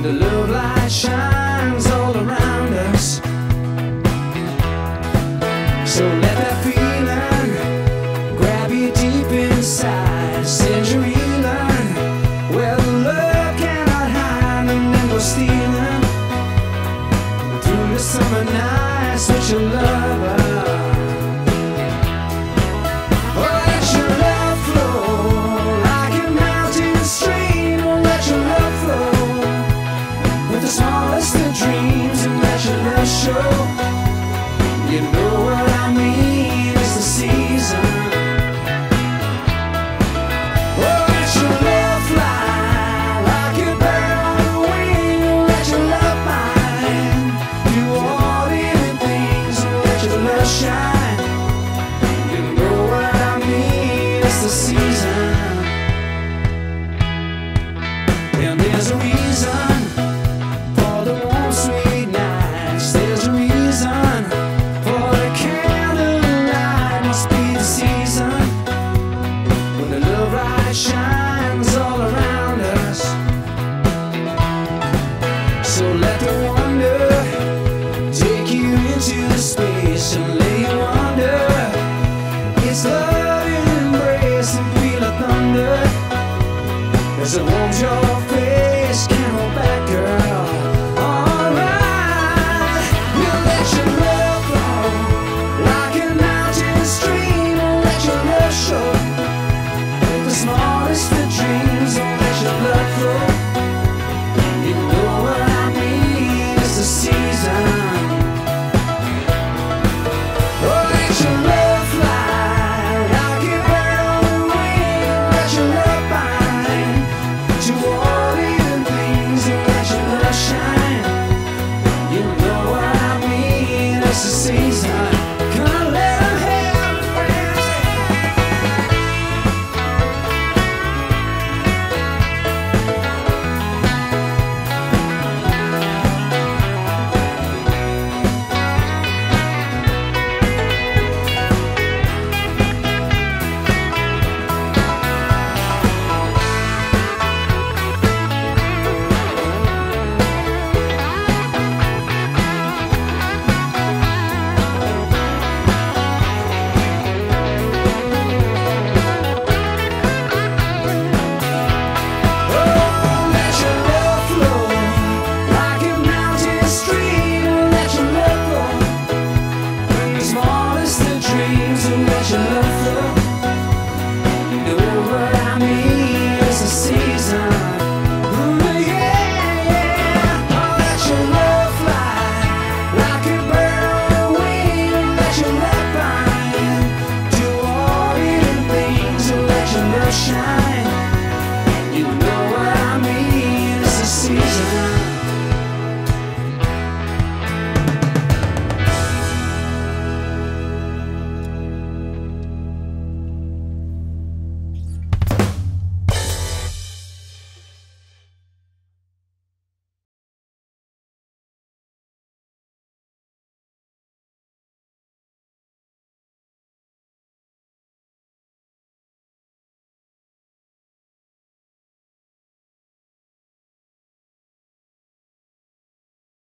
the love light shines all around us. So let that feeling grab you deep inside. Send your healing where the love cannot hide, and then go stealing through the summer nights with your lover. Smallest of dreams and let your love show. You know what I mean, it's the season. Oh, let your love fly like a bird on the wing. Let your love mine do all the things and let your love shine.